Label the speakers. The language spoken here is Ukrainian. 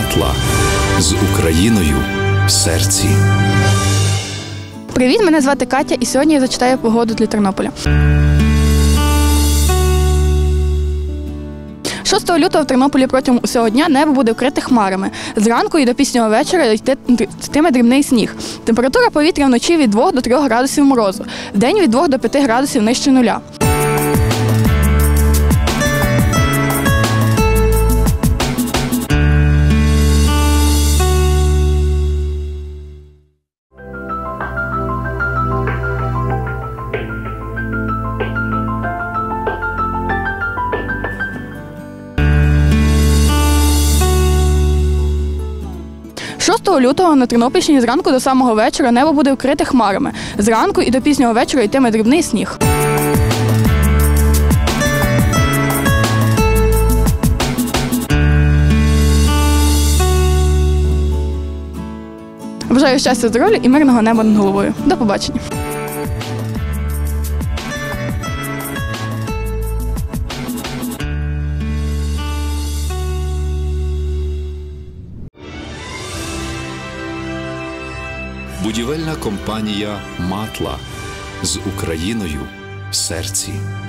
Speaker 1: Матла з Україною в серці.
Speaker 2: Привіт, мене звати Катя, і сьогодні я зачитаю погоду для Тернополя. 6 лютого в Тернополі протягом усього дня небо буде вкрите хмарами. Зранку і до пізнього вечора йтиме дрібний сніг. Температура повітря вночі від 2 до 3 градусів морозу, вдень від 2 до 5 градусів нижче нуля. «6 лютого на Тернопільщині зранку до самого вечора небо буде вкрите хмарами. Зранку і до пізнього вечора йтиме дрібний сніг. Бажаю щастя, здоров'я і мирного неба над головою. До побачення.
Speaker 1: Будівельна компанія «Матла» з Україною в серці.